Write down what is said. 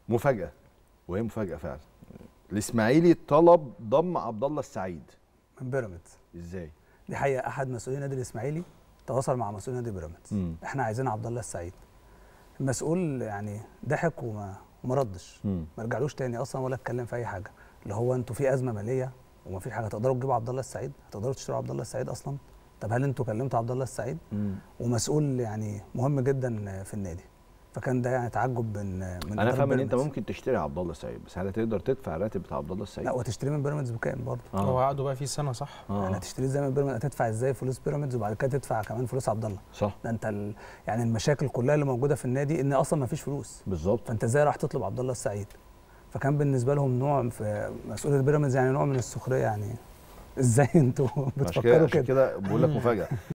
مفاجاه، وهي مفاجاه فعلا. الاسماعيلي طلب ضم عبد الله السعيد من بيراميدز. ازاي؟ دي حقيقه، احد مسؤولين النادي الاسماعيلي تواصل مع مسؤول نادي بيراميدز، احنا عايزين عبد الله السعيد. المسؤول يعني ضحك وما ردش، ما رجعلوش تاني اصلا ولا اتكلم في اي حاجه. اللي هو انتوا في ازمه ماليه وما فيش حاجه تقدروا تجيبوا عبد الله السعيد؟ هتقدروا تشتروا عبد الله السعيد اصلا؟ طب هل انتوا كلمتوا عبد الله السعيد؟ ومسؤول يعني مهم جدا في النادي. فكان ده يعني تعجب من انا فاهم ان انت ممكن تشتري عبد الله السعيد، بس هل هتقدر تدفع الراتب بتاع عبد الله السعيد؟ لا، وتشتريه من بيراميدز بكام برضه؟ هو عقده بقى فيه سنه صح؟ يعني هتشتريه زي ما بيراميدز، هتدفع ازاي فلوس بيراميدز وبعد كده تدفع كمان فلوس عبد الله؟ صح. ده انت يعني المشاكل كلها اللي موجوده في النادي ان اصلا ما فيش فلوس. بالظبط. فانت ازاي راح تطلب عبد الله السعيد؟ فكان بالنسبه لهم نوع في مسؤوليه بيراميدز يعني نوع من السخريه، يعني ازاي انتوا بتفكروا كده؟ عشان كده بقول لك مفاجاه.